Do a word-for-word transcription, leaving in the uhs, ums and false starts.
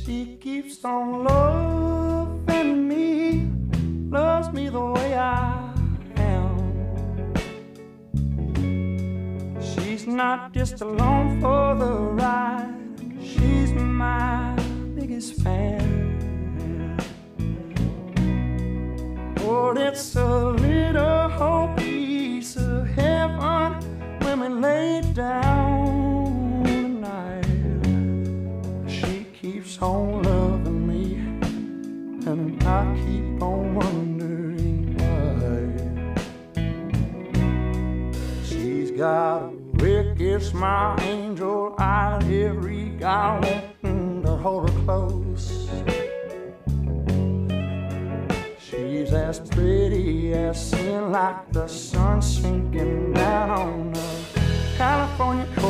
She keeps on loving me, loves me the way I am. She's not just along for the ride, she's my biggest fan. Oh, it's a little whole piece of heaven when we lay down tonight. She keeps on loving me, and I keep on wondering why. She's got a wicked smile, angel eye, every guy wanting to hold her close. She's as pretty as sin, like the sun sinking down on the California coast.